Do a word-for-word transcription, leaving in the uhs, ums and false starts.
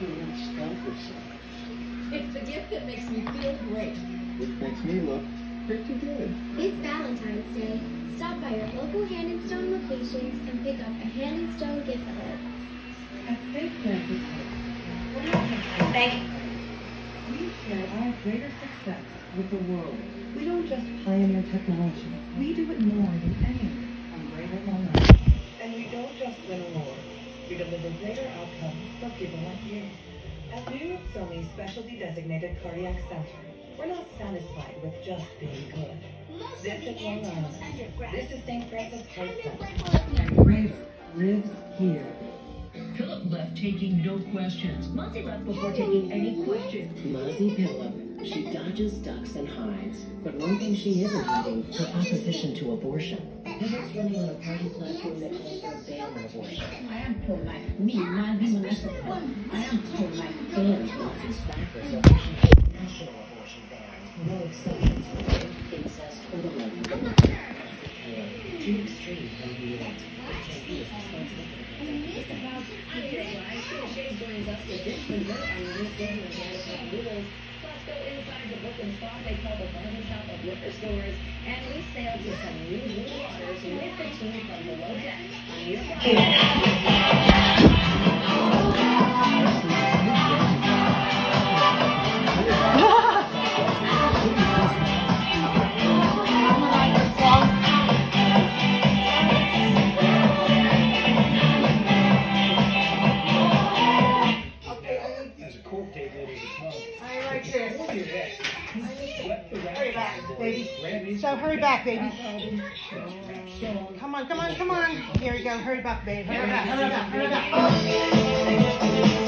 little stump or something. It's the gift that makes me feel great. Which makes me look pretty good. This Valentine's Day, stop by your local Hand and Stone locations and pick up a Hand and Stone gift card. At Saint Francis we're not just Thank you. we share our greater success with the world. We don't just pioneer technology. We do it more than anyone on Greater Long Island. And we don't just win awards. We deliver greater outcomes for people like you. At New York Sony Specialty Designated Cardiac Center, we're not satisfied with just being good. This is Long Island. This is Saint Francis Heart Center. And Grace lives here. Philip left taking no questions. Mozzie left before taking any questions. Mozzie Phillip. She dodges, ducks, and hides. But one thing she isn't hiding, her opposition to abortion. Philip's running on a party platform that calls for a ban on abortion. I am pro-life. Me, Mozzie Melissa. I am pro-life. And Mozzie's backers are pushing for a national abortion ban. No exceptions for rape, incest, or the life of a mother. Too extreme from the end. H I V is responsible for Shane joins us with this report on the new season of Vanderpump Rules. Plus, go inside the book and spot they call the barbershop of liquor stores. And we sail to some new blue waters with the team from Below Deck on New York. Baby. So hurry back, baby. Come on, come on, come on. Here we go. Hurry back, baby. Hurry back, hurry back, hurry back.